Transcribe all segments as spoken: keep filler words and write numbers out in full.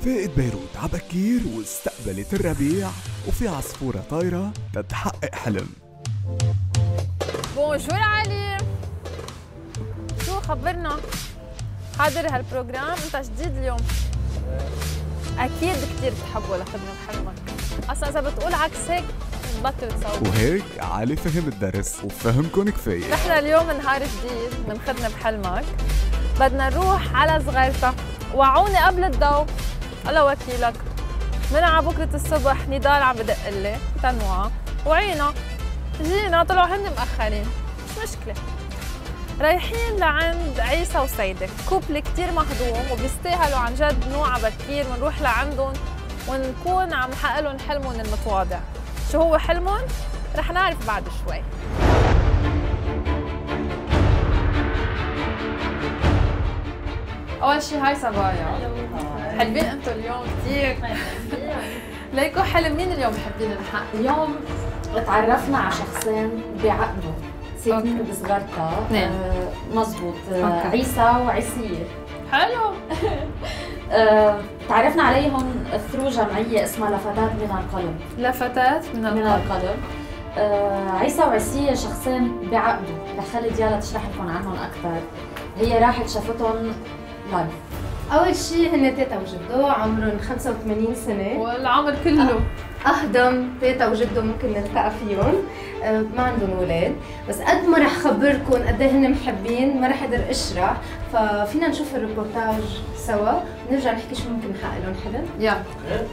فاقت بيروت عبكير واستقبلت الربيع وفي عصفورة طايرة تتحقق حلم. بونجور علي، شو خبرنا؟ حاضر هالبروجرام؟ انت جديد اليوم. اكيد كثير بتحبه لخدمة بحلمك، اصلا اذا بتقول عكس هيك بطل تصور. وهيك علي فهم الدرس وفهمكن كفاية. نحن اليوم نهار جديد من خدمة بحلمك، بدنا نروح على صغيرتها. وعوني قبل الضوء، الله وكيلك. من على بكرة الصبح نضال عم بدق لي تنوعة وعينا جينا، طلعوا هن مأخرين، مش مشكلة. رايحين لعند عيسى وسيدة، كوبل كتير مهضوم وبيستاهلوا عن جد نوع بكير، ونروح لعندهم ونكون عم نحقق لهم حلمهم المتواضع. شو هو حلمهم؟ رح نعرف بعد شوي. أول شي هاي صبايا، حلوين انتو اليوم كثير. ليكو حلم مين اليوم حابين نحقق؟ اليوم تعرفنا على شخصين بعقله ساكنين بصغرتها. آه مزبوط. آه عيسى وعيسية. حلو. آه تعرفنا عليهم ثرو جمعية اسمها لفتات من القلب. لفتات من القلب. من القلب. آه عيسى وعيسية شخصين بعقله، رح خلي ديالا تشرح لكم عنهم أكثر. هي راحت شافتهم لايف. أول شيء هن تيتا وجدو عمرهم خمسة وثمانين سنة، والعمر كله أهضم تيتا وجدو ممكن نلتقى فيهم. أه ما عندهم أولاد، بس قد ما رح خبركم قد ايه هن محبين ما رح أقدر أشرح، ففينا نشوف الريبورتاج سوا ونرجع نحكي شو ممكن نحقق لهم حلم. يلا.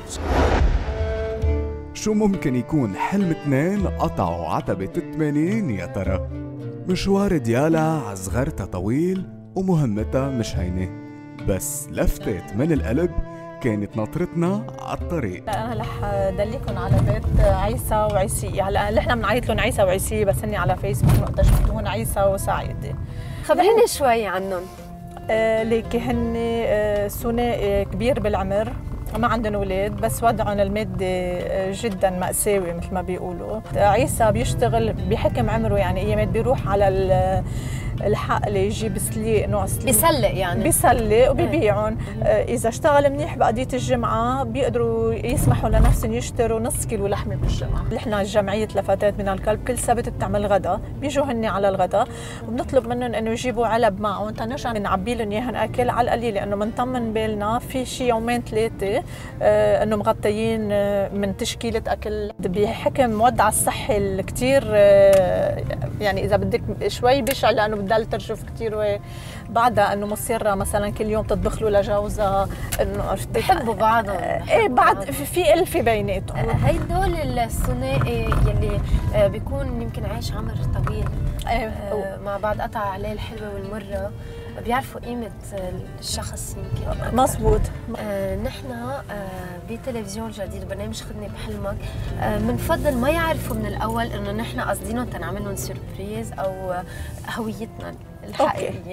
شو ممكن يكون حلم اثنين قطعوا عتبة الثمانين يا ترى؟ مشوار ديالا عصغرتها طويل ومهمتها مش هينة، بس لفتت من القلب كانت ناطرتنا على الطريق. انا رح دليكم على بيت عيسى وعيسية. هلا نحن بنعيط لهم عيسى وعيسية، بس هن على فيسبوك وقتها شفتوهم عيسى وسعيدة. خبريني شوي عنهم. آه ليكي هن آه ثنائي كبير بالعمر، ما عندهم اولاد، بس وضعهم المادي جدا مأساوي مثل ما بيقولوا. عيسى بيشتغل بحكم عمره، يعني ايامات بيروح على الحقل يجيب سليق، نوع سليق بيسلق، يعني بيسلق وبيبيعهم. اذا اشتغل منيح بقضيه الجمعه بيقدروا يسمحوا لنفسهم يشتروا نص كيلو لحمه بالجمعه. نحن جمعيه لفتات من القلب كل سبت بتعمل غدا، بيجوا هن على الغدا وبنطلب منهم انه يجيبوا علب معهم تنرجع نعبي لهم اياهم اكل على القليل، لانه بنطمن بالنا في شي يومين ثلاثه آه انه مغطيين آه من تشكيله اكل. بحكم وضع الصحي الكثير آه يعني اذا بدك شوي بشع، لانه بدها ترجف كثير، وبعدها انه مصيره مثلا كل يوم تطبخ له لجوزها، انه عرفتي بحبوا بعضهم. ايه بعد في ألفة بيناتهم. هيدول الثنائي يلي بيكون يمكن عايش عمر طويل آه مع بعض، قطع عليه الحلوه والمره، بيعرفوا قيمه الشخص يمكن. مزبوط. آه نحن آه بتلفزيون جديد برنامج خدني بحلمك بنفضل آه ما يعرفوا من الاول انه نحن قاصدينهم تنعمل لهم سربريز او هويتنا الحقيقيه.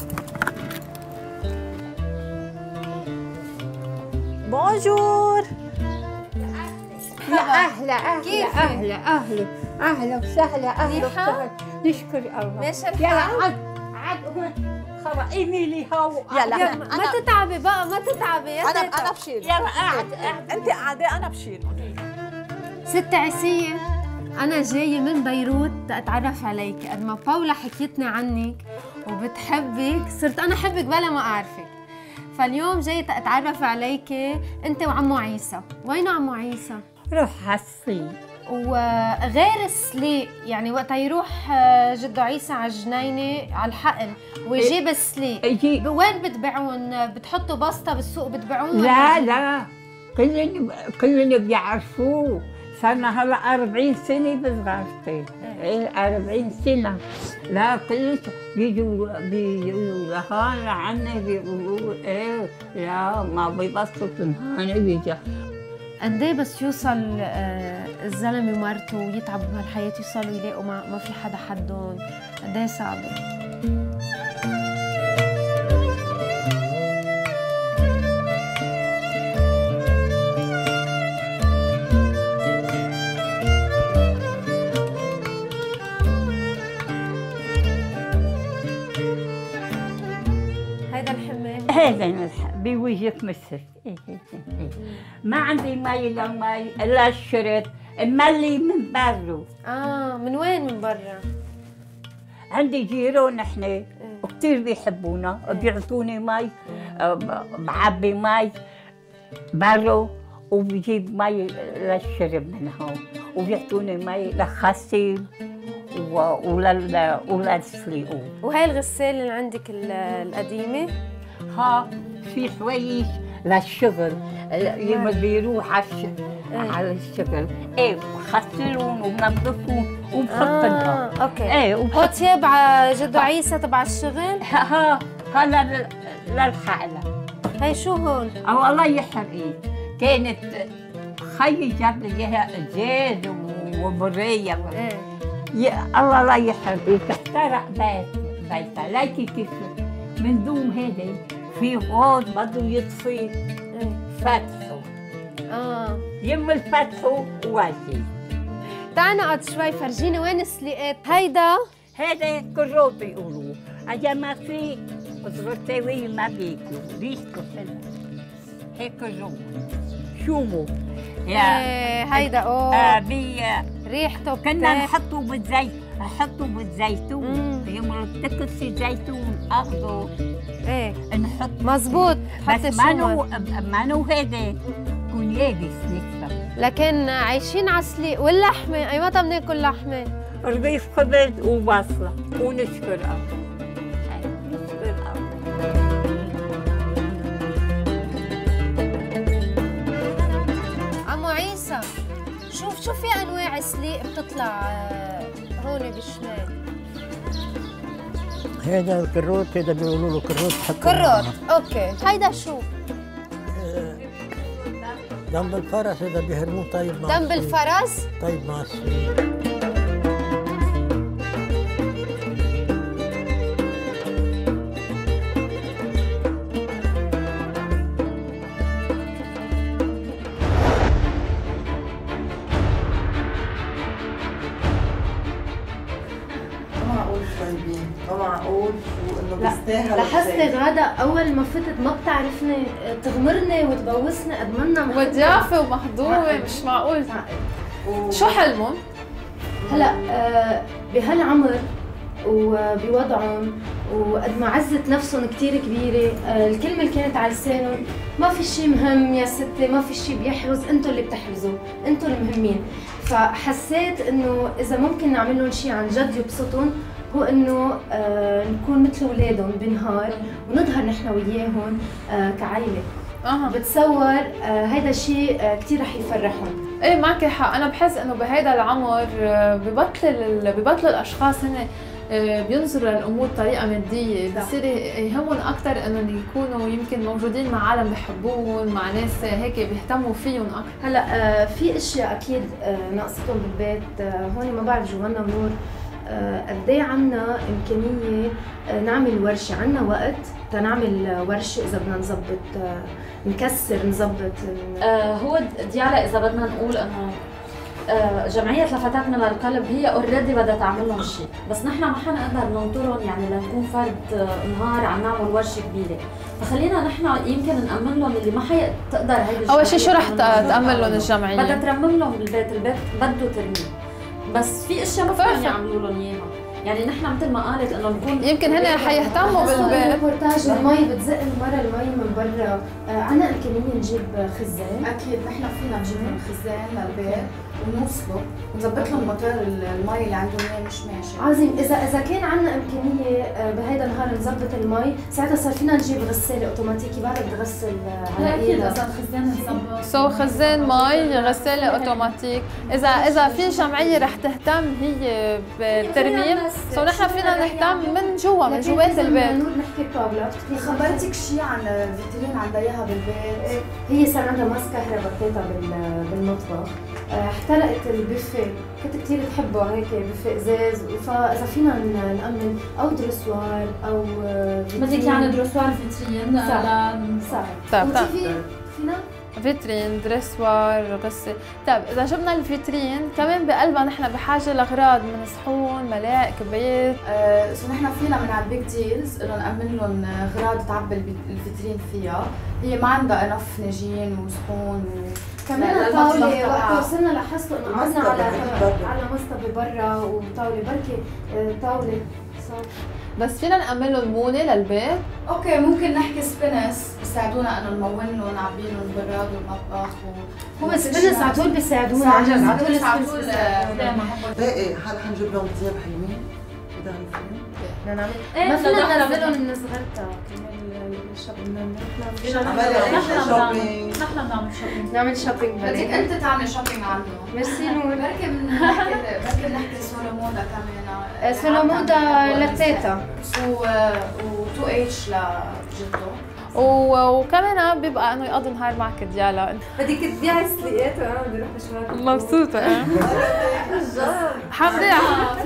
بونجور. يا أهلا أهلا أهلا أهلا أهلا وسهلا أهلا وسهلا. نشكر الله. يلا عاد عاد خرقيني لي هاو. يلا ما تتعبي بقى، ما تتعبي يا انا انا بشيل. يلا قاعد انت قاعده انا بشيل. ست عيسية، أنا جاية من بيروت أتعرف عليك. قد ما باولا حكيتني عنك وبتحبك صرت أنا أحبك بلا ما أعرفك، فاليوم جاية أتعرف عليك أنت وعمو عيسى. وينه عمو عيسى؟ روح هالصين. وغير السليق، يعني وقت يروح جدو عيسى على الجنينة على الحقل ويجيب السليق، يجي وين بتبيعون؟ بتحطوا بسطة بالسوق بتبيعون؟ لا لا، كلن كلن بيعرفوه. صرنا هلا أربعين سنة بصغرتي. ايه أربعين سنة. لا كلش بيجوا بيقولوا لهان لعنا، بيقولوا ايه لا ما بيبسطوا هان بيجي. قد ايه بس يوصل الزلمه ومرته ويتعبوا بهالحياه يوصلوا يلاقوا ما, ما في حدا حدهم؟ قد ايه صعبه. هذا بوجهك مسك. ما عندي مي الا مي الا الشرب ملي من برا. اه من وين من برا؟ عندي جيران احنا وكثير بيحبونا بيعطوني مي، بعبي مي برا وبجيب مي للشرب من هون، وبيعطوني مي للغسيل وللسليقوم. وهي الغسالة اللي عندك القديمة؟ ها في حويش للشغل يوم بيروح على الشغل على الشغل ايه بغسلهم وبنظفهم وبحطهم. اه اوكي. ايه هو تياب على جدو عيسى تبع الشغل؟ ها هلا للحقلة. هي شو هون؟ اه الله يحرقك، كانت خيي جاب لي اياها ازاز وبريه. ايه يا الله لا يحرقك، احترق بيت بيتها ليكي كيف من دون هيدي في غاز بده يطفي. ايه فتحه اه يم الفتحه واجي. تعال نقعد شوي، فرجيني وين السليقات. هيدا هذا كروب بيقولوا، اجا ما في صغرتاوي ما بياكلوا، ريحته حلوه هيك كروب. شوموا يا ايه هيدا اوه آه بي ريحته كنا بتاع. نحطه بالزيت، نحطه بالزيتون يوم تكسي زيتون اخضر. ايه نحط مزبوط. حتى بس ما شو نو ما نو هذا يكون يابس نكسر. لكن عايشين على السليق واللحمه. اي متى بناكل لحمه؟ رغيف خبز وبصله ونشكر الله. نشكر الله. عمو عيسى شوف شو في انواع سليق بتطلع هون بالشمال. هذا الكروت، هذا بيقولوا له كروت. كروت اوكي. هيدا شو؟ دم بالفرس، هذا بيهرموه طيب مع دم بالفرس؟ طيب مع السليق. ما معقول شو انه بيستاهل. لاحظتي غادة اول ما فتت ما بتعرفني تغمرني وتبوسني قد منا وضيافه ومحظوظه، مش معقول. شو حلمهم؟ هلا آه بهالعمر وبوضعهم وقد ما عزت نفسهم كثير كبيره، آه الكلمه اللي كانت على لسانهم ما في شيء مهم يا ستي، ما في شيء بيحرز، انتم اللي بتحرزوا، انتم المهمين. فحسيت انه اذا ممكن نعمل لهم شيء عن جد يبسطهم هو انه آه نكون مثل اولادهم بنهار ونظهر نحن وياهم آه كعائله. اها بتصور آه هيدا الشيء آه كثير رح يفرحهم. ايه معك حق. انا بحس انه بهيدا العمر ببطل ببطلوا الاشخاص هن بينظروا للامور بطريقه ماديه، بصير يهمهم اكثر انهم يكونوا يمكن موجودين مع عالم بحبوهم، مع ناس هيك بيهتموا فيهم اكثر. هلا آه في اشياء اكيد آه ناقصتهم بالبيت. آه هون ما بعرف جوانا نور قد ايه عنا امكانيه نعمل ورشه، عنا وقت تنعمل ورشه اذا بدنا نظبط نكسر نظبط. آه هو ديالا اذا بدنا نقول انه آه جمعيه لفتات من القلب هي اوريدي بدها تعمل لهم شيء، بس نحن ما حنقدر ننطرهم يعني لنكون فرد نهار عم نعمل ورشه كبيره، فخلينا نحن يمكن نامن لهم اللي ما حتقدر هيدي. اول شيء شو رح تامن لهم الجمعيه؟ بدها ترمم لهم البيت، البيت بده ترميم، بس في اشياء ما فيهم يعملوا لهم اياها. يعني نحن مثل ما قالت انه نكون يمكن هن حيهتموا بالبيت. ريبورتاج المي بتزق المره المي من برا، آه عنا امكانيه نجيب خزان. اكيد نحن فينا نجيب لهم خزان للبيت ونوصله ونظبط لهم موتور المي اللي عندهم اياه مش ماشي. عظيم. اذا اذا كان عنا امكانيه آه بهيدا النهار نظبط المي، ساعتها صار فينا نجيب غساله اوتوماتيكي بعدها بتغسل على اكيد اذا الخزان نظبط. سو خزان مي، غساله اوتوماتيك. اذا اذا في جمعيه رح تهتم هي بالترميم، سو نحن فينا نهتم من جوا من جوات البيت. نور نحكي باولا خبرتك شيء عن فيترين عندها اياها بالبيت؟ هي صار عندها ماسك كهرباء بتاعتها بالمطبخ، احترقت البوفيه، كنت كثير تحبه هيك بوفيه ازاز، فاذا فينا نامن او دروسوار او بدك يعني دروسوار فيترين. صح صح. طيب طيب فينا فيترين، دريسوار، غسة. طيب إذا جبنا الفيترين كمان بقلبها نحن بحاجة لأغراض من صحون، ملاعق، كبايات. آه سو نحن فينا من على البيج ديلز إنه نأمن لهم أغراض تعبي الفيترين فيها، هي ما عندها انف نجين وصحون و كمان طاولة وقت وصلنا لاحظتوا إنه عنا على على مصطبة برا وطاولة بركي طاولة صح. بس فينا نأمن لهم مونة للبيت؟ اوكي ممكن نحكي سبينس بيساعدونا انه نمون لهم نعبي لهم البراد والمطبخ و هو سبينس على طول بيساعدونا عن جد على طول على طول ايه ايه هلا حنجيب لهم ثياب حلوين بدها الفيلم بدنا نعمل ايه فينا ننزلهم من صغرتها نحن بنعمل شوبينج نعمل شوبينج بدك انت تعملي شوبينج عنه ميرسي نور بركي بنحكي بركي بنحكي سولو مودا كمان سولو مودا لتيتا و تو اتش لجدو وكمان بيبقى انه يقضي نهار معك ديالا. بدك تبيعي سليقات وانا بدي اروح مشوار مبسوطة اه حنبيع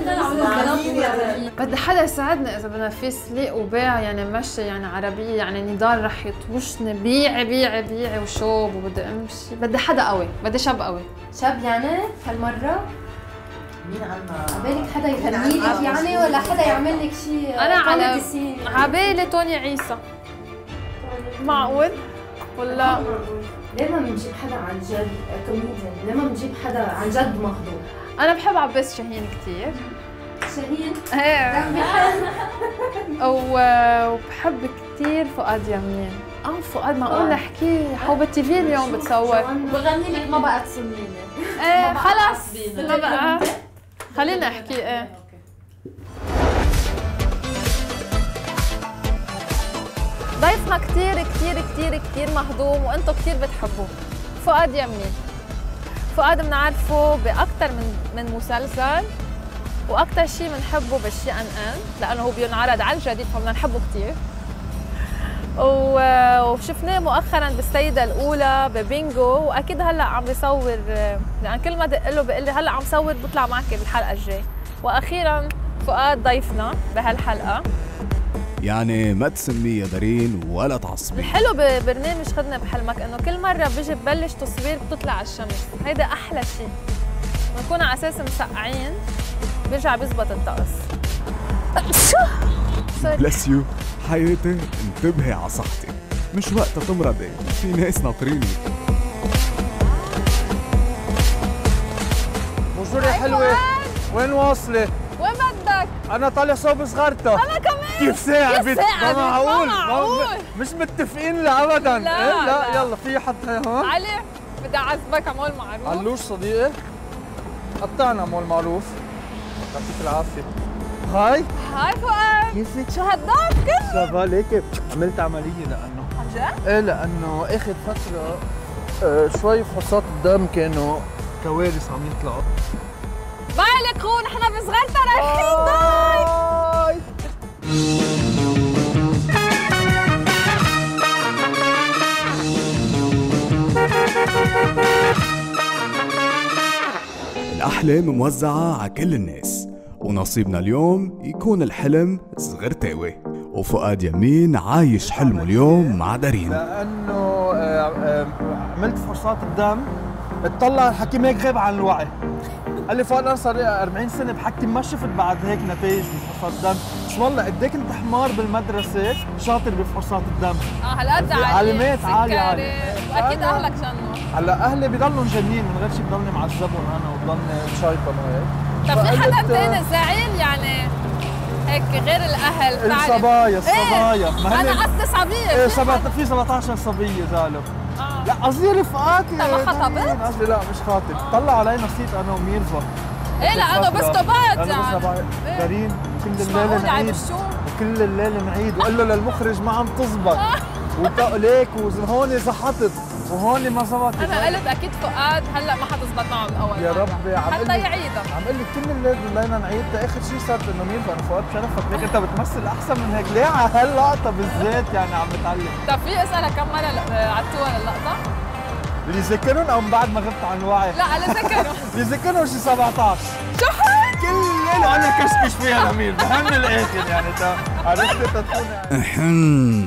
بدي حدا يساعدنا اذا بدنا في سليق وبيع يعني مشي يعني عربية يعني نضال رح يطوشني بيعي بيعي بيعي وشوب وبدي امشي. بدي حدا قوي، بدي شاب قوي. شاب يعني هالمرة؟ مين عنا؟ عبالك حدا يغني لك يعني ولا حدا يعمل لك شيء؟ انا على عبالي توني عيسى. معقول؟ ولا ليه ما بنجيب حدا عن جد كوميديان؟ ليه ما بنجيب حدا عن جد مخضوض؟ أنا بحب عباس شاهين كثير. شاهين؟ ايه وبحب كثير فؤاد يمين. اه فؤاد معقول نحكي حوبة تي في اليوم بتصور. بغني لك ما بقى تصميني. ايه خلص ما بقى خلينا احكي ايه. ضيفنا كتير كتير كتير كتير مهضوم وانتم كتير بتحبوه. فؤاد يمين. فؤاد بنعرفه باكثر من من مسلسل واكثر شيء بنحبه بالشي ان ان لانه هو بينعرض على الجديد فبدنا نحبه كتير. وشفناه مؤخرا بالسيدة الأولى ببينجو واكيد هلا عم بيصور لان كل ما دق له بيقول لي هلا عم صور بطلع معك الحلقة الجاي. واخيرا فؤاد ضيفنا بهالحلقة. يعني ما تسميه يا دارين ولا تعصبي. الحلو ببرنامج خدنا بحلمك انه كل مره بيجي ببلش تصوير بتطلع الشمس، هيدا احلى شيء. بنكون على اساس مسقعين بيرجع بيزبط الطقس. بلس يو حياتي انتبهي على صحتك، مش وقت تمرضي، في ناس ناطرينك. بونجور يا حلوة، وين واصلة؟ وين بدك؟ أنا طالع صوب صغرتها. أنا كمان. كيف ساعة بنت؟ ما معقول معقول مش متفقين لا أبدا. لا, إيه؟ لا لا يلا في حد هون؟ علي بدي أعذبك على مول معروف. علوش صديقي قطعنا مول معروف. يعطيك العافية. هاي هاي فؤاد كيفك؟ شو هالضغط كله؟ شافا ليكي عملت عملية لأنه عن جد؟ إيه لأنه آخر فترة آه شوي فحوصات الدم كانوا كوارث عم يطلعوا. باي لك خو نحن بصغرتها رايحين باي. الأحلام موزعة على كل الناس ونصيبنا اليوم يكون الحلم صغرتاوي وفؤاد يمين عايش حلمه اليوم مع دارين. لأنه عملت فحوصات الدم اطلع الحكيم هيك غاب عن الوعي. قال لي فؤاد انا صار لي أربعين سنة بحكي ما شفت بعد هيك نتائج بفحوصات الدم، بس والله قد ايه كنت حمار بالمدرسة شاطر بفحوصات الدم. اه هالقد علامات عالية عالية. واكيد اهلك جنوا. هلا اهلي بضلوا جنين من غير شيء بضلني معذبهم انا وبضلني مشايطن وهيك. طب في حدا ثاني زعيل يعني هيك غير الاهل بتعرف؟ الصبايا الصبايا ايه؟ انا قصدي صبيه. ايه في سبعطعش صبية زالوا. آه. لا قصدي رفقاتي. انت ما خطبت؟ قصدي لا مش خاطب، آه. طلع علي نصيت انا وميرفا. ايه لانه بستبات يعني دارين كل الليل نعيد وكل الليل نعيد وقال له للمخرج ما عم تزبط وتقليك وهون زحطت وهون ما زبطت. انا قلت اكيد فؤاد هلا ما حتزبط معه بالاول يا ربي عم حتى يعيدها. عم قال لي كل الليل ضلينا نعيد اخر شيء صارت انه ميرفا انا فؤاد شرفك ليك انت بتمثل احسن من هيك ليه على هاللقطه بالذات يعني عم بتعلم. طب في اسالك كم مره عدتوها اللقطه؟ اللي ذكرهم او من بعد ما غبت عن الوعي؟ لا اللي ذكرهم. اللي ذكرهم شي سبعطعش. شو حق؟ كل ليله وانا كشكش فيها لمير بهم الاخر يعني تا عرفت تتكون احن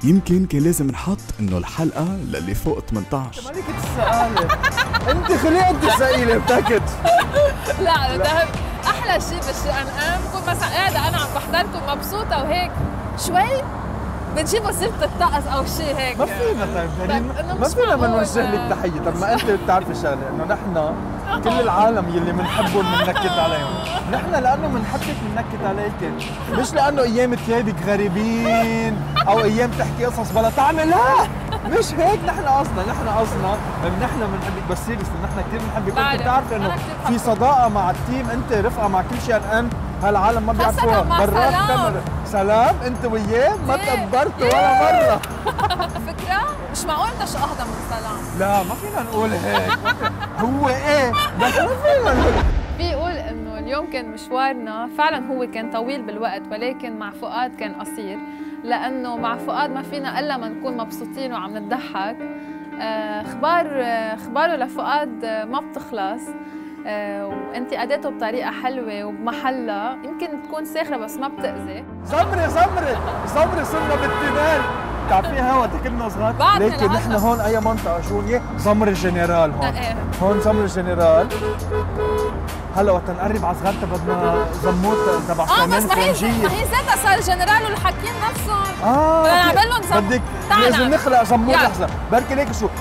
يمكن كان لازم نحط انه الحلقة للي فوق ثمانية عشر. مالك تسألي انت خلقت تسألي بتاكد. لا ده احلى شيء بالشي ان ام بكون مثلا قاعده انا عم بحضركم مبسوطه وهيك شوي بتجيبوا سيره الطقس او شيء هيك. ما فينا طيب يعني ما فينا ما نوجه لك تحيه. طب ما انت بتعرفي شغله انه نحن كل العالم يلي بنحبهم بننكد عليهم. نحن لانه بنحبك بننكد عليك، مش لانه ايام ثيابك غريبين او ايام تحكي قصص بلا طعمه. لا مش هيك. نحن اصلا نحن اصلا نحن بنحبك بس سيريس. نحن كثير بنحبك. انت بتعرفي انه في صداقه مع التيم، انت رفقه مع كل شيء. ان هالعالم ما بيعرفوها. برات كاميرا سلام انت وياه ما تقدرتوا ولا مره. فكره مش معقول انت شو اهضم من سلام. لا ما فينا نقول هيك. هو ايه بس ما فينا نقول. بيقول انه اليوم كان مشوارنا فعلا هو كان طويل بالوقت، ولكن مع فؤاد كان قصير، لانه مع فؤاد ما فينا الا ما نكون مبسوطين وعم نضحك. اخبار اخباره لفؤاد ما بتخلص، وانت اديته بطريقه حلوه وبمحلها، يمكن تكون ساخره بس ما بتاذي. زمري زمري زمري صرنا بالتنال. بتعرفيها وقت كنا صغار. لكن نحن هون اي منطقه شو هي؟ زمر الجنرال هون. ايه. هون زمر الجنرال. هلا وقت نقرب على صغارتها بدنا زموت تبع سليمان فرنجيه. اه بس ما هي ذاتها صار الجنرال والحاكين نفسهم. اه بدنا نعمل لهم زمور. بدك لازم نخلق زمور. لحظه بركي ليك شو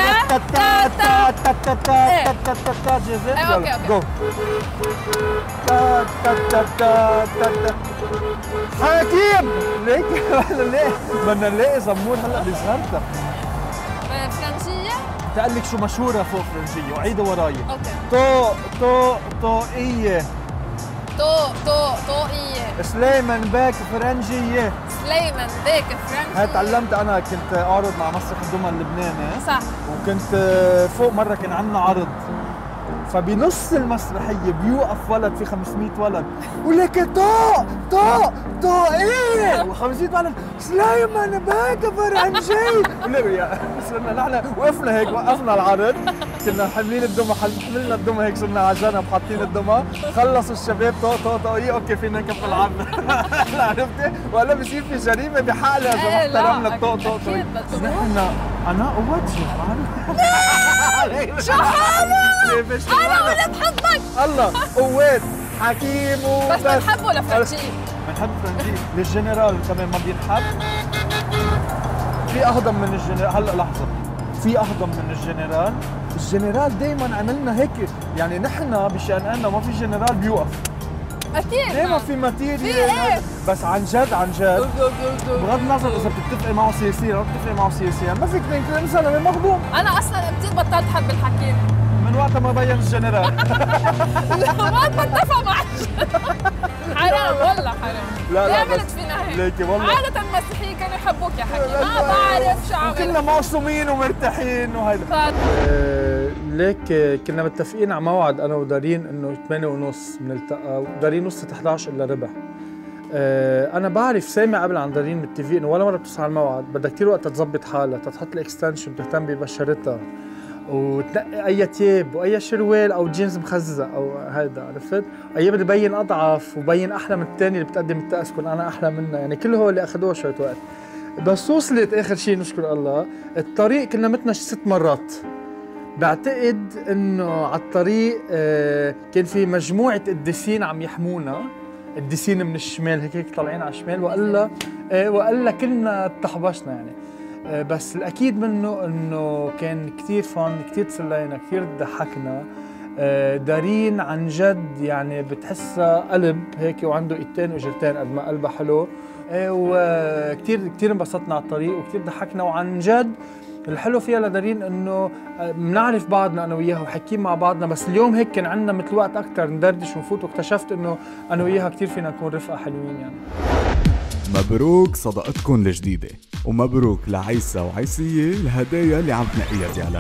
جاهزه؟ اوكي اوكي حكيم ليك ليه بدنا نلاقي زمور هلا بصغارتها. فرنجيه؟ تقول لك شو مشهوره فوق فرنجيه وعيدوا وراي. اوكي. طو طو طوقيه. طو طو طوقيه. سليمان باك فرنجيه. سليمان باك فرنجيه. هاي تعلمت انا كنت اعرض مع مسرح الدمى اللبناني. صح. وكنت فوق مره كان عندنا عرض، فبنص المسرحيه بيوقف ولد في خمسمية ولد ولك طوق طوق طوقيه وخمسمية ولد سليمان باك فرنجي. صرنا نحن وقفنا هيك وقفنا العرض، كنا حاملين الدمى حملنا الدمى هيك صرنا على جنب حاطين الدمى. خلصوا الشباب طوق طوق طوقيه اوكي فينا نكمل العرض. عرفتي؟ ولا بصير في جريمه بحقنا اذا ما احترمنا الطوق طوق طوقيه. نحن انا قوتي شو حالك؟ انا ولا بحبك. الله قوات حكيم وبس. بس بنحبه لفرنجي. بنحب فرنجي. للجنرال كمان ما بينحب. في اهضم من الجنرال. هلا لحظه في اهضم من الجنرال. الجنرال دائما عملنا هيك يعني نحن بشأننا ما في جنرال بيوقف. اكيد دائما في ماتيريال. بس عن جد عن جد بغض النظر اذا بتتفقي معه سياسيا او بتتفقي معه سياسيا ما فيك تنكر انسان مخدوم. انا اصلا كثير بطلت احب الحكيم من وقت ما بين الجنرال. ما بتفق معك. حرام والله حرام. لا لا عملت فينا هيك. ليكي والله عادة المسيحيين كانوا يحبوك يا حكيم. ما بعرف شو عملت. كلنا معصومين ومرتاحين وهيدا. آه ليك كنا متفقين على موعد انا ودارين انه ثمانية ونص بنلتقى، ودارين نص إحدى عشر الا ربع. آه انا بعرف سامع قبل عن دارين متفقين انه ولا مره بتوصل على الموعد، بدها كثير وقت تظبط حالها، تحط الاكستنشن، تهتم ببشرتها وتنقي اي تياب واي شروال او جينز مخزق او هيدا، عرفت؟ اي بدي بين اضعف وبين احلى من الثاني اللي بتقدم التأس، كون انا احلى منها، يعني كل هول اللي اخذوها شويه وقت. بس وصلت اخر شيء نشكر الله. الطريق كنا متنا ست مرات. بعتقد انه على الطريق آه كان في مجموعه قديسين عم يحمونا، قديسين من الشمال هيك هيك طالعين على الشمال، والا آه والا كلنا تحبشنا يعني. آه بس الاكيد منه انه كان كثير فن، كثير تسلينا، كثير ضحكنا. آه دارين عن جد يعني بتحسها قلب هيك وعنده ايدتين واجرتين قد ما قلبها حلو. آه وكثير كثير انبسطنا على الطريق وكثير ضحكنا، وعن جد الحلو فيها لدارين انه بنعرف بعضنا انا وياها وحكيين مع بعضنا، بس اليوم هيك كان عندنا مثل وقت اكثر ندردش ونفوت، واكتشفت انه انا وياها كثير فينا نكون رفقه حلوين يعني. مبروك صداقتكم الجديده، ومبروك لعيسى وعيسيه الهدايا اللي عم تنقيها ديالا.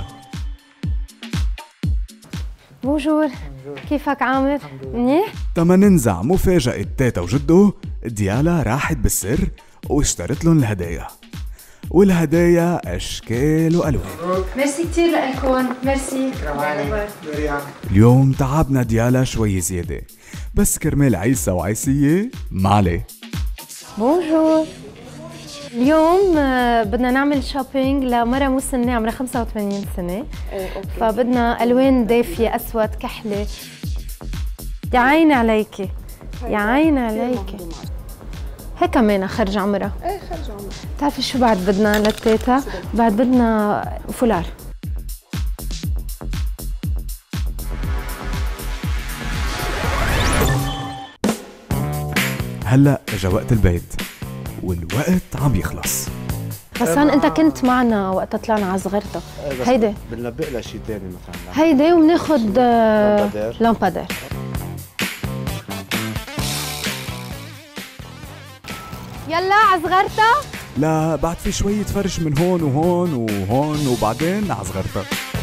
بونجور، كيفك عامر؟ منيح؟ تما ننزع مفاجأة تيتا وجدو، ديالا راحت بالسر واشترت لهم الهدايا، والهدايا اشكال والوان. ميرسي كثير لكم، ميرسي. اليوم تعبنا ديالا شوي زياده، بس كرمال عيسى وعيسيه ما عليه. بونجور. اليوم آه، بدنا نعمل شوبينج لمرة مسنة عمرها خمسة وثمانين سنة. ايه اوكي. فبدنا ألوان دافية، أسود، كحلة. يا عيني عليكي، يا عيني عليكي. هيك كمان خرج عمرها. ايه خرج عمرها. بتعرفي شو بعد بدنا للتيتا؟ بعد بدنا فولار. هلا اجا وقت البيت والوقت عم يخلص. غسان انت كنت معنا وقت طلعنا على صغرتها. هيدي بنلبق لها شيء ثاني مثلا. هيدي وبناخذ لامبادير. لامبادير. يلا على صغرتها. لا بعد في شوية فرش من هون وهون وهون وبعدين على صغرتها.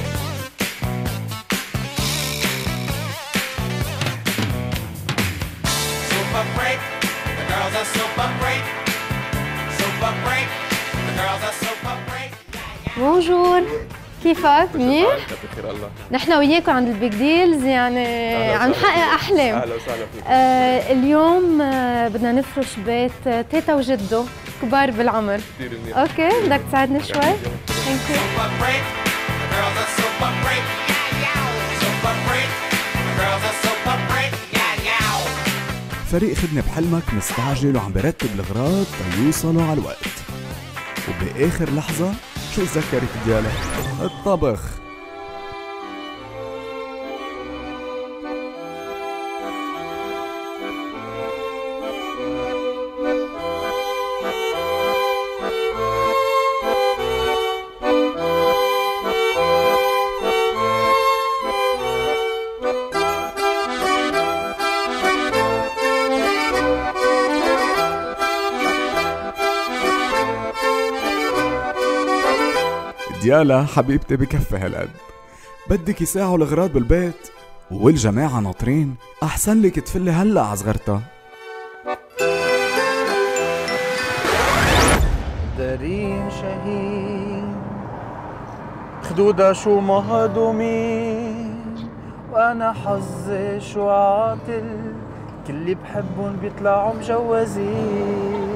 بونجور، كيفك؟ منيح؟ بخير الله. نحن وياكم عند البيج ديلز، يعني عم نحقق احلام. اهلا وسهلا فيك. آه اليوم آه بدنا نفرش بيت آه تيتا وجده كبار بالعمر. كثير منيح. اوكي، بدك تساعدني شوي؟ ثانك يو. فريق خدني بحلمك مستعجل وعم برتب الأغراض تيوصلوا على الوقت، وبآخر لحظة شو تذكرت ديالا؟ الطبخ. ديالا حبيبتي بكفي هالقد، بدك يساعوا الأغراض بالبيت والجماعة ناطرين، أحسن لك تفلي هلأ على صغرتها. دارين شهين خدودة شو مهضومين، وأنا حظي شو عاطل، كل اللي بحبهم بيطلعوا مجوزين.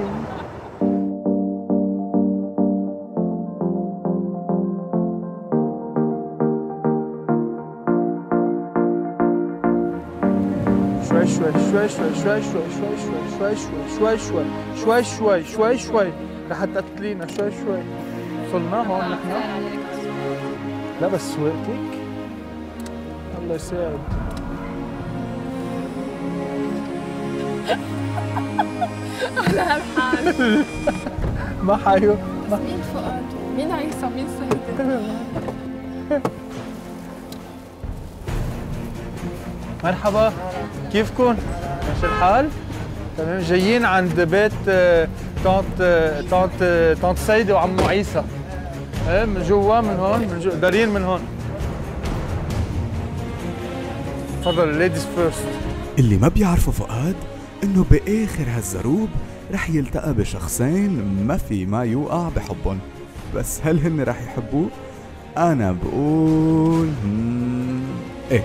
شوي شوي شوي شوي شوي شوي شوي شوي شوي شوي شوي شوي شوي شوي رح تقتلينا شوي شوي. وصلنا هون نحن. لا بس وقتك الله يساعد. على هالحال ما حيو. مين فؤاد؟ مين عيسى؟ مين سيدة؟ مرحبا، كيفكن؟ ماشي الحال؟ تمام، جايين عند بيت طنط طنط طنط سيدة وعمو عيسى. ايه من جوا، من هون، من جوا دارين من هون. تفضل، ليديز فيرست. اللي ما بيعرفوا فؤاد انه باخر هالزروب رح يلتقى بشخصين ما في ما يوقع بحبهم، بس هل هن رح يحبوه؟ انا بقول ايه.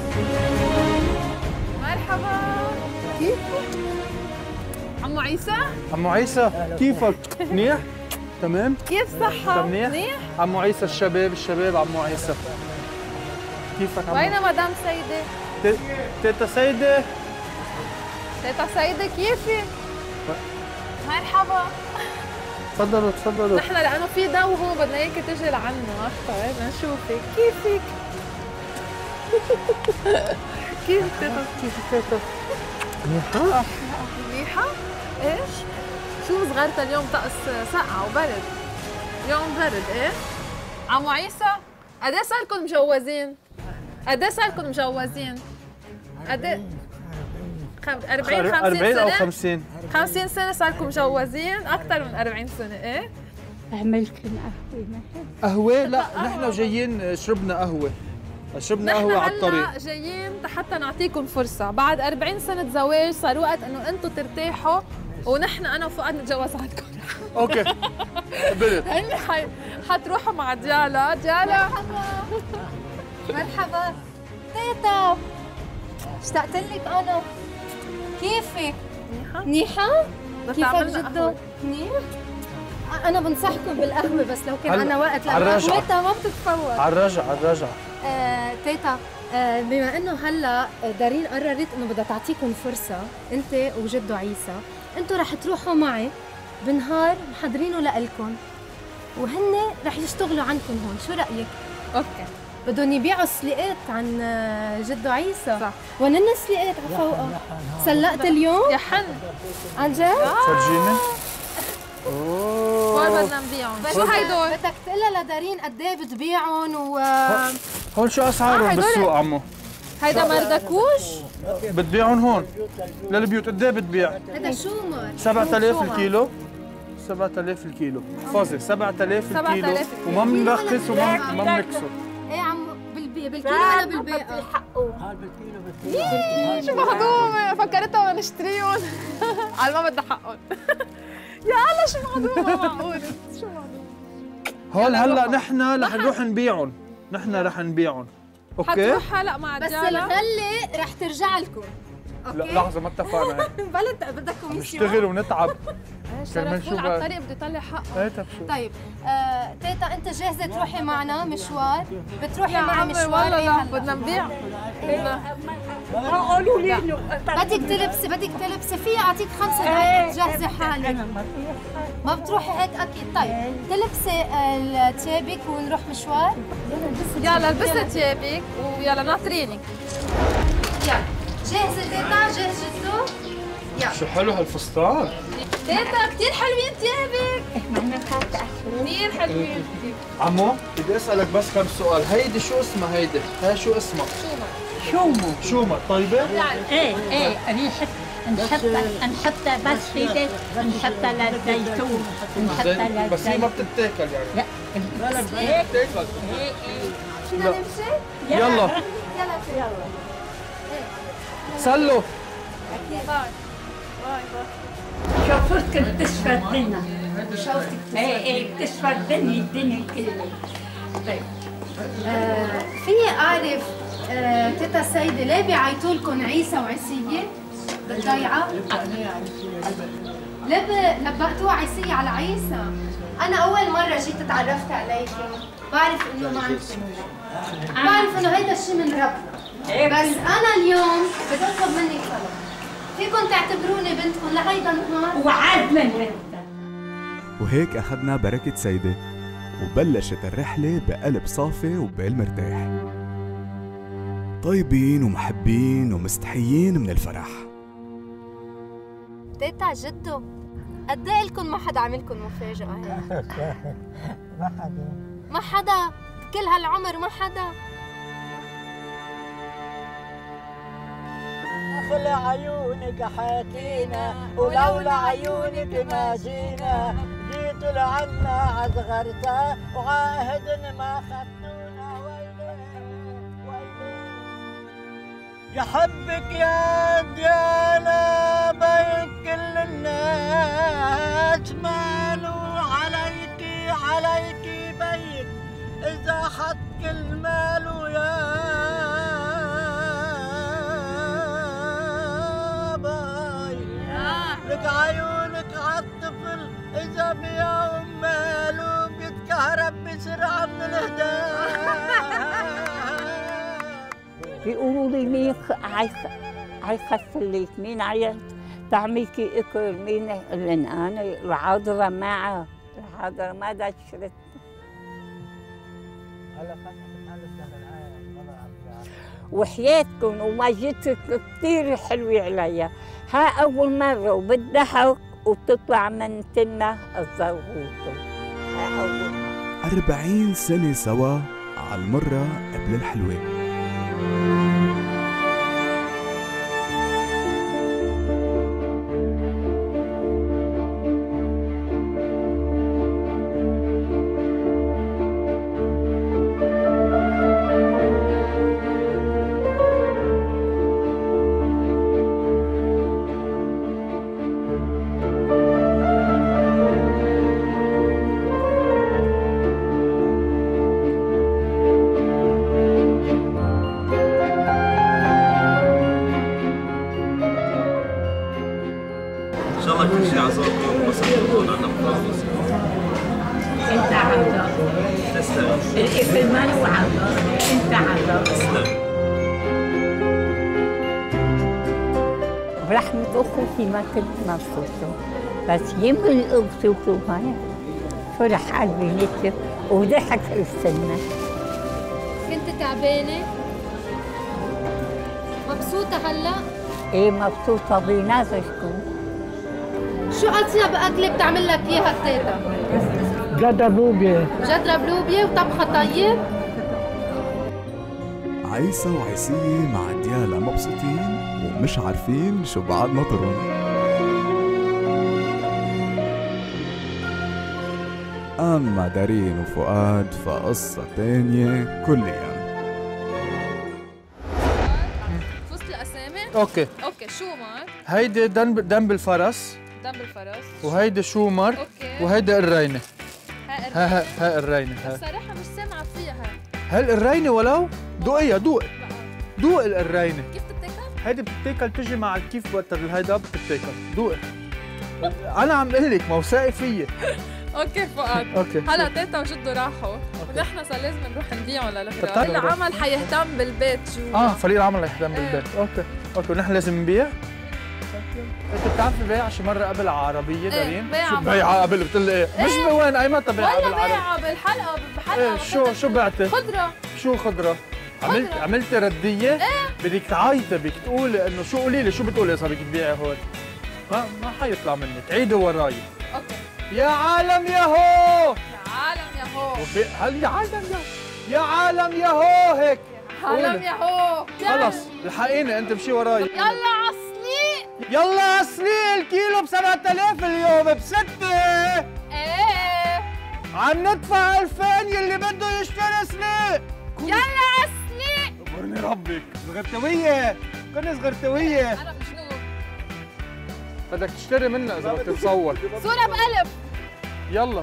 مرحبا، كيفك؟ عمو عيسى؟ عمو عيسى كيفك؟ منيح؟ تمام؟ كيف صحة؟ منيح؟ منيح؟ عمو عيسى الشباب، الشباب عمو عيسى. كيفك عمو؟ وين مدام سيدة؟ تيتا سيدة؟ تيتا سيدة كيفك؟ مرحبا. تفضلوا تفضلوا. نحن لأنه في ضو هون بدنا إياكي تجي لعنا أكثر، بدنا نشوفك، كيفك؟ كيف تيتا؟ كيف تيتا؟ منيحة؟ منيحة؟ إيش؟ شو صغرتها اليوم طقس سقعة وبرد. اليوم برد إيه؟ عمو عيسى، قد إيه صار لكم مجوزين؟ قد إيه صار لكم مجوزين؟ قد إيه؟ أربعين خمسين أربعين سنة؟ أو خمسين خمسين سنة صار لكم مجوزين؟ أكثر من أربعين سنة إيه؟ عملت لنا قهوة ما قهوة؟ لا نحن جايين شربنا قهوة. شربنا قهوة على الطريق. نحن هلا جايين حتى نعطيكم فرصة، بعد أربعين سنة زواج صار وقت إنه أنتم ترتاحوا ونحن أنا وفؤاد نتجوز عندكم. أوكي قبلت. هني حي... حتروحوا مع ديالا. ديالا مرحبا. مرحبا تيتا، اشتقت لك انا. كيفك؟ منيحة؟ منيحة؟ بدنا كيفك تعملنا جدو؟ قهوة. منيح؟ انا بنصحكم بالقهوه بس لو كان عنا وقت لانه قهوتها ما بتتفوت. على الرجعه على الرجعه. آه، تيتا آه، بما انه هلا دارين قررت انه بدها تعطيكم فرصه انت وجدو عيسى، انتم رح تروحوا معي بنهار محضرينه لإلكم وهن رح يشتغلوا عندكم هون، شو رايك؟ اوكي. بدهم يبيعوا سليقات عن جدو عيسى. صح. ونن سليقات على فوقها. سلقت اليوم؟ يا حن عن جد؟ فرجيني. اوه بدنا نبيعهم. شو هيدول؟ بدك تقلها لدارين قد ايه بتبيعهم و هون شو اسعارهم بالسوق عمو؟ هيدا مردكوش؟ بتبيعهم هون للبيوت قد ايه بتبيع؟ هذا شومر سبعة آلاف الكيلو. سبعة آلاف الكيلو، احفظي سبعة آلاف الكيلو وما بنرخص وما ما بنكسر. ايه عمو بالكيلو ولا بالبيقة؟ هذا بالكيلو بالكيلو. شو مهضومة، فكرتها نشتريهم على ما بدها حقهم. يا الله شو مهضومة معقول، شو مهضومة. هول هلا نحن رح نروح نبيعهم، نحن رح نبيعهم. اوكي؟ حتروح هلا مع بس الرجالة الغلة رح ترجع لكم. اوكي؟ لا لحظة ما اتفقنا. بلا بدكم نشتغل ونتعب. شرف فول على الطريق بده يطلع حقه. ايه طيب شو؟ طيب آه، تيتا انت جاهزة تروحي معنا مشوار؟ بتروحي يا معي عمي مشوار؟ والله ايه لا هلا؟ بدنا نبيع. قولوا لي بدك تلبسي بدك تلبسي فيها اعطيك خمس دقائق تجهزي حالك. ما بتروحي هيك اكيد. طيب تلبسي ثيابك ونروح مشوار؟ يلا البسي ثيابك ويلا ناطرينك. يلا جاهزة تيتا؟ جاهز جدو؟ يلا. شو حلو هالفستان. تيتا كثير حلوين ثيابك. كثير حلوين. عمو بدي اسالك بس كم سؤال، هيدي شو اسمها هيدي؟ هي شو اسمها؟ شومو. شومة طيبة؟ ايه ايه ريحة نحطها نحطها بس في زيت، نحطها للزيتون، نحطها للزيتون. بس هي ما بتتاكل يعني. لا هيك بتتاكل. ايه ايه. فينا نمشي؟ يلا يلا يلا. سلوا. اكيد باي باي باي. شوفتك بتشفى الدنيا. شوفتك ايه ايه بتشفى الدنيا الدنيا كلها. طيب آه، فيني اعرف آه، تيتا سيدة ليه بيعيطوا لكم عيسى وعيسية؟ بالضيعة؟ ليه ب- لبقتوها عيسية على عيسى؟ أنا أول مرة جيت تعرفت عليكم، بعرف إنه ما عندكم بعرف إنه هيدا الشيء من ربنا، بس أنا اليوم بدي أطلب منك طلب، فيكم تعتبروني بنتكم لهيدا النهار؟ وعد من بنتك. وهيك أخذنا بركة سيدة وبلشت الرحلة بقلب صافي وبال مرتاح، طيبين ومحبين ومستحيين من الفرح. تيتا جدو قد ايه لكم ما حدا عملكم مفاجأة هيك؟ ما حدا. ما حدا كل هالعمر ما حدا. أخلى عيونك حكينا ولولا عيونك ما جينا، جيت لعنا عزغرتا وعاهدنا ما خدتونا. ويلي ويلي يحبك يا ديانا بين كل الناس، مالوا عليكي عليكي بيك إذا حط كل ماله يا باي. لك عيونك عالطفل إذا بيوم ماله بيتكهرب بسرعة من الهداء. بيقولوا لي مين حيخسلك، مين عيط تعميكي اكل، مين؟ لان انا العذرة معه، العذرة ما دشرت. وحياتكم ومجيتك كثير حلوة عليا، ها أول مرة وبالضحك وبتطلع من تنة الزرغوطة، ها أول مرة. أربعين سنة سوا عالمرة قبل الحلوة. ان شاء الله كل شيء عزاكم بس عندنا خالص. انت عبد الإبل ما له عبد انت عبد برحمة أخوتي ما كنت مبسوطة بس يمكن مبسوطة معي فرح قلبي نتف وضحك في السنة. كنت تعبانة؟ مبسوطة هلا؟ ايه مبسوطة بنازشكم. شو أطيب أكلة بتعمل لك إياها تيتا؟ جدر لوبيا. جدر بلوبيا وطبخة طيب؟ عيسى وعيسية مع ديالا مبسوطين ومش عارفين شو بعد نطرهم. أما دارين وفؤاد فقصة تانية كل يوم. فزت الأسامي؟ اوكي اوكي شومر هيدي دنب دنب الفرس دنب الفرس وهيدي شومر اوكي وهيدي الرينة. ها ها ها ها الرينة ها. بصراحة مش سامعة فيها. هل الرينة ولو؟ دوقيها دوق دوق الرينة. كيف تتاكل؟ هيدي بتتاكل تجي مع الكيف وقت هيدا بتتاكل دوقي. أنا عم قلك ما وثائقي فيي. اوكي فؤاد اوكي هلا تيتا وجدو راحوا ونحن صار لازم نروح نبيعهم طيب. للغراض. العمل حيهتم بالبيت جوا. اه فريق العمل رح يهتم بالبيت. اوكي اوكي ونحن لازم نبيع. انت بتعرفي بيع شي مرة قبل على عربية دارين؟ بيعة بيعة قبل بتقول لي ايه؟ مش بوين اي متى بيعة قبل ولا العربية؟ بيعة بالحلقة بحلقة ايه شو شو بعتي؟ خضرة. شو خضرة؟ عملت عملتي ردية؟ ايه بدك تعيطي بدك تقولي انه شو قولي لي شو بتقولي اذا بدك تبيعي هون؟ ما ما حيطلع منك عيدي وراي. اوكي يا عالم ياهو يا عالم ياهو هل يا عالم ياهو يا عالم ياهو هيك عالم ياهو خلص الحقيني انت مشي وراي. يلا عالسليق يلا عالسليق الكيلو ب سبعة آلاف اليوم بستة. ايه عم ندفع ألفين يلي بده يشتري سليق. يلا عالسليق غرني ربك صغرتوية كوني صغرتوية. انا مجنون. بدك تشتري منا اذا بدك تصور صورة بقلب. يلا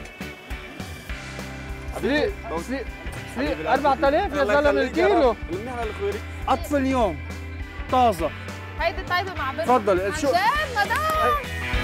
سليق سليق سليق أربعة آلاف يا زلمه الكيلو. قطف اليوم طازه. هيدي طيبة مع بنت. تفضل شو عن جد مدام.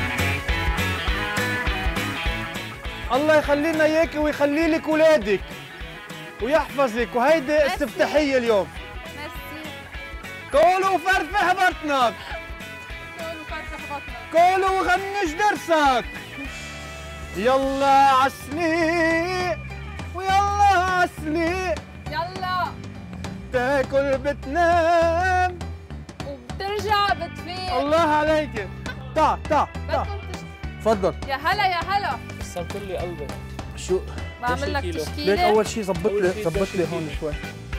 الله يخلي لنا اياكي ويخلي لك ولادك ويحفظك وهيدي استفتاحيه اليوم. ميرسي. كولوا وفرفح بطنك. كولوا وفرفح بطنك. كولوا وغنج درسك. يلا عالسليق ويلا عالسليق. يلا تاكل بتنام وبترجع بتفيق. الله عليك. تعا تعا تعا تفضل. يا هلا يا هلا. كسرت لي قلبي. شو بعمل لك تشكيلة. ليك أول شيء ظبط لي ظبط لي هون شوي.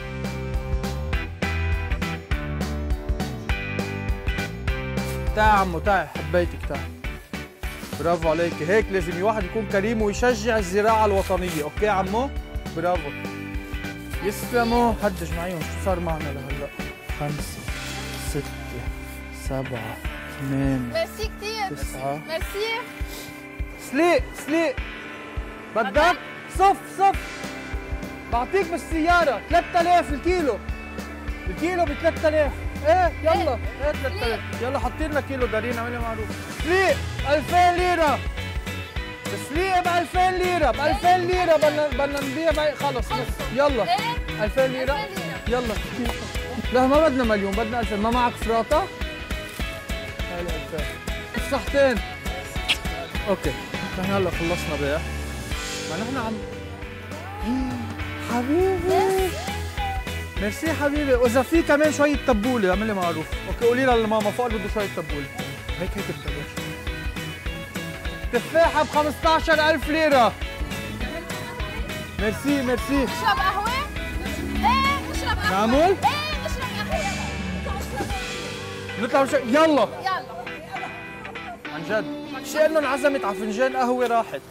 تعا عمو تعا حبيتك تعا. برافو عليك هيك لازم الواحد يكون كريم ويشجع الزراعة الوطنية. أوكي عمو برافو يسلموا. حدج معيهم شو صار معنا لهلا. خمسة ستة سبعة ثمانية ميرسي كثير. تسعة. ميرسي. سليق سليق بدك؟ صف صف بعطيك بالسيارة ثلاثة آلاف الكيلو. الكيلو ب ثلاثة آلاف. ايه يلا ايه ثلاثة آلاف. يلا حطي لنا كيلو دارين اعملي معروف. سليق ألفين ليرة. سليق ب ألفين ليرة ب ألفين ليرة بدنا بدنا نبيع خلص يلا ألفين ليرة يلا. لا ما بدنا مليون بدنا ألفين. ما معك فراطة؟ هاي ألفين الصحتين. اوكي نحن هلا خلصنا بيع. ما نحن عم حبيبي ميرسي حبيبي. واذا في كمان شوية تبولة اعملي معروف. اوكي قولي لها لماما فوق بده شوية تبولة. هيك هيك بتبلش. تفاحة ب خمسطعش ألف ليرة. ميرسي ميرسي. اشرب قهوة؟ ايه اشرب قهوة. معمول؟ ايه اشرب قهوة. نطلع بشي يلا. يلا. عن جد شيء انه انعزمت على فنجان قهوة راحت.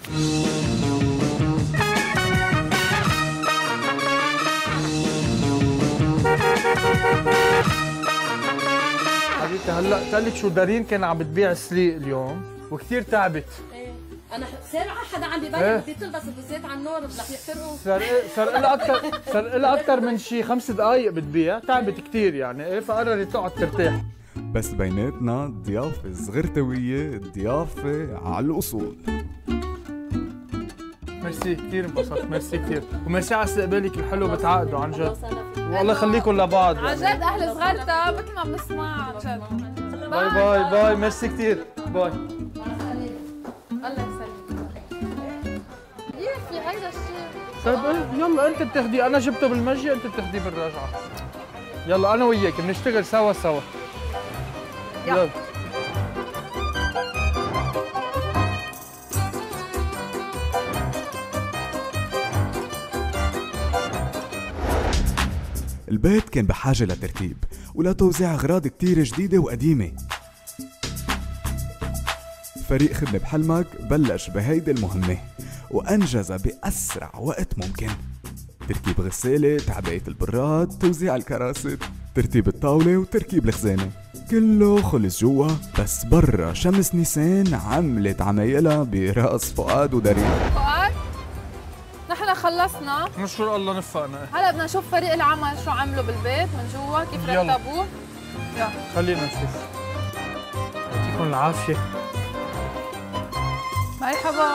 حبيبتي هلا قلت لك شو دارين كان عم بتبيع سليق اليوم وكثير تعبت. ايه انا سارعه حدا عم ببين بدي تلبس البسات على النور رح يحترقوا. صار صار لها اكثر صار لها اكثر من شي خمس دقائق بتبيع. تعبت كثير يعني ايه فقررت تقعد ترتاح. بس بيناتنا ضيافة صغرتوية ضيافة على الأصول. ميرسي كثير انبسطت، ميرسي كثير، وميرسي على استقبالك الحلو بتعقدوا عن جد. والله يخليكم لبعض عن جد اهل صغرتها مثل ما بنسمع عن جد. باي باي باي، ميرسي كثير، باي. الله يسلمك. يا هيدا الشيء. طيب يلا انت بتاخدي، انا جبته بالمجي انت بتاخديه بالرجعه. يلا انا وياك بنشتغل سوا سوا. يلا. البيت كان بحاجة لترتيب ولتوزيع أغراض كتير جديدة وقديمة. فريق خدمة بحلمك بلش بهيدي المهمة وأنجز بأسرع وقت ممكن. تركيب غسالة، تعبئة البراد، توزيع الكراسي، ترتيب الطاولة وتركيب الخزانة، كله خلص جوا. بس برا شمس نيسان عملت عمايلها براس فؤاد ودرين. فؤاد نحن خلصنا، نشكر الله نفقنا. هلا بدنا نشوف فريق العمل شو عملوا بالبيت من جوا، كيف رتبوه. يلا خلينا نشوف. يعطيكم العافية. مرحبا.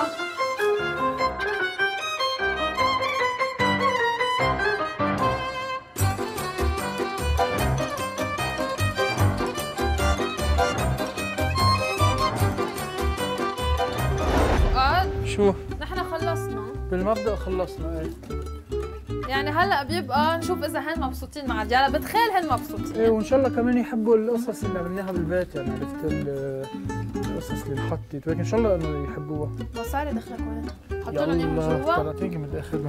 فؤاد شو؟ نحن خلصنا بالمبدأ خلصنا. ايه يعني هلا بيبقى نشوف اذا هن مبسوطين مع ديالا، بتخيل هن مبسوطين. ايه وان شاء الله كمان يحبوا القصص اللي عملناها بالبيت، يعني عرفت القصص اللي انحطت وهيك، ان شاء الله انه يحبوها. مصاري دخلك وين؟ حط لهم اياهم جوا؟ يلا طلعتيكي متاخرنا.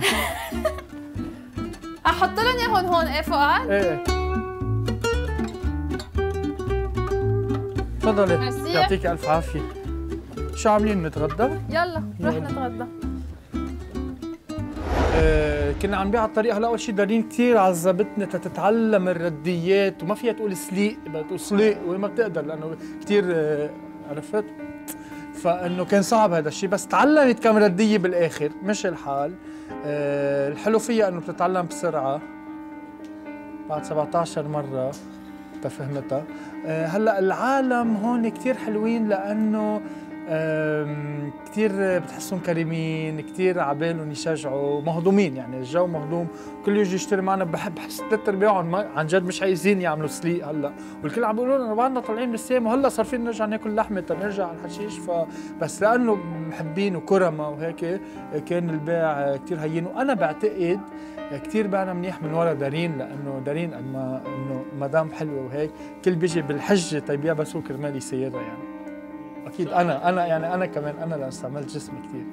احط لهم اياهم هون. ايه فؤاد؟ ايه تفضلي يعطيكي الف عافيه. شو عاملين نتغدى؟ يلا رح نتغدى. آه كنا عم نبيع على الطريق. هلا اول شيء دارين كثير عذبتنا تتعلم الرديات، وما فيها تقول سليق، بدها تقول سليق وهي ما بتقدر لانه كثير آه عرفت؟ فانه كان صعب هذا الشيء، بس تعلمت كم رديه بالاخر، مش الحال. آه الحلو فيها انه بتتعلم بسرعه بعد سبعطعش مره تفهمتها. آه هلا العالم هون كثير حلوين لانه كثير بتحسهم كريمين، كثير عبالهم يشجعوا، مهضومين، يعني الجو مهضوم، كل يجي يشتري معنا. بحب بحس ثلاث ارباعهم عن جد مش عايزين يعملوا سليق هلا، والكل عم بيقولوا لنا بعدنا طالعين من الصيام وهلا صار فينا نرجع ناكل لحمه تنرجع على الحشيش. فبس لانه محبين وكرمه وهيك كان البيع كثير هين. وانا بعتقد كثير بعنا منيح من ورا دارين، لانه دارين قد ما انه مدام حلوه وهيك كل بيجي بالحجه طيب يا بس هو كرمال يسيرها. يعني اكيد انا انا يعني انا كمان انا اللي استعملت جسمي كثير.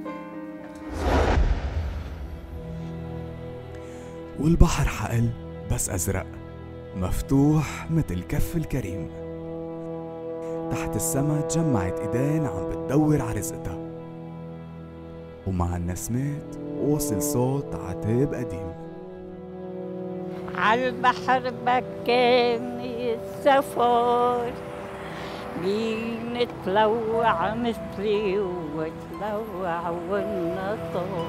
والبحر حقل بس ازرق مفتوح مثل كف الكريم. تحت السما تجمعت ايدين عم بتدور على رزقتها، ومع النسمات وصل صوت عتاب قديم. عالبحر بكاني السفر، مين تلوع مثلي وتلوع والنطر.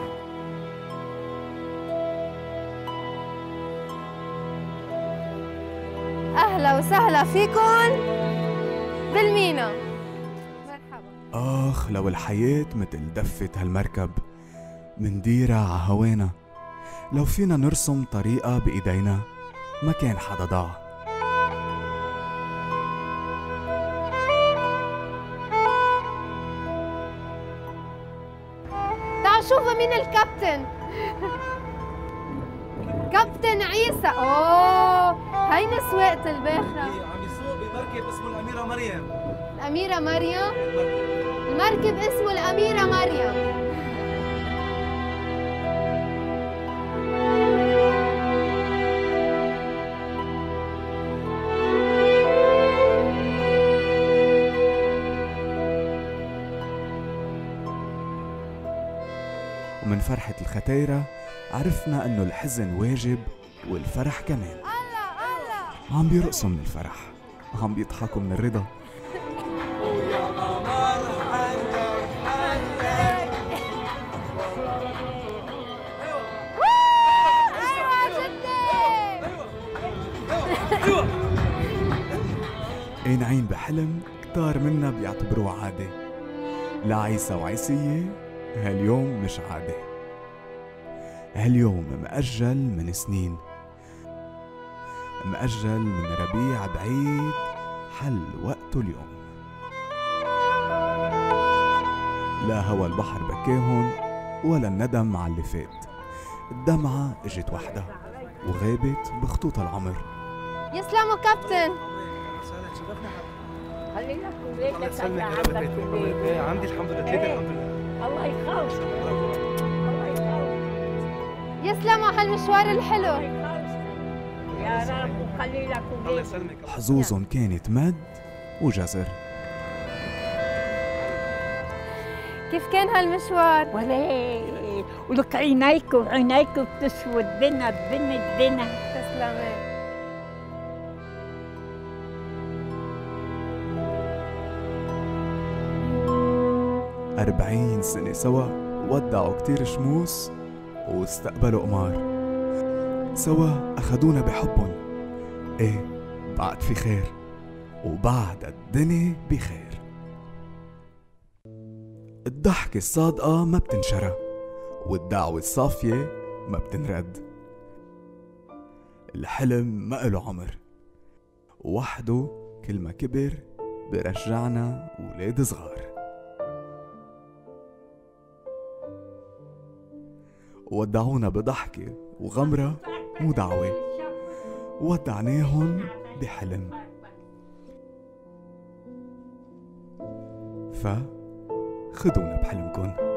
أهلا وسهلا فيكن بالمينا. مرحبا. آخ لو الحياة مثل دفة هالمركب منديرها ع هوانا، لو فينا نرسم طريقة بإيدينا ما كان حدا ضاع. شوفوا مين الكابتن. كابتن عيسى. اوه هيني سواقة الباخرة. عم يسوق بمركب اسمه الأميرة مريم. الأميرة مريم؟ المركب اسمه الأميرة مريم. ومن فرحة الختايرة عرفنا انه الحزن واجب والفرح كمان. عم بيرقصوا من الفرح، عم بيضحكوا من الرضا. قانعين بحلم كتار منا بيعتبروه عادي. لعيسى وعيسية هاليوم مش عادي. هاليوم مأجل من سنين، مأجل من ربيع بعيد، حل وقته اليوم. لا هوى البحر بكاهن ولا الندم على اللي فات. الدمعة اجت وحدها وغابت بخطوط العمر. يسلموا كابتن. خلي لك ولادك يسلمك يا رب البيت. ايه عندي الحمد لله ثلاثة الحمد لله. الله يخلصك. الله يخلصك. يسلموا على المشوار الحلو. يا رب وخلي لك الله ولادك. يسلمك. حظوظهم كانت مد وجزر. كيف كان هالمشوار؟ ولا ولك عينيك وعينيك بتسود بنا بنا بنا. تسلمي. أربعين سنة سوا، ودعوا كتير شموس واستقبلوا قمار. سوا أخدونا بحبهم. إيه بعد في خير، وبعد الدنيا بخير. الضحكة الصادقة ما بتنشرى، والدعوة الصافية ما بتنرد. الحلم ما إله عمر، وحده كل ما كبر برجعنا ولاد صغار. ودعونا بضحكة وغمرة ودعوة، ودعناهم بحلم. فخدونا بحلمكن.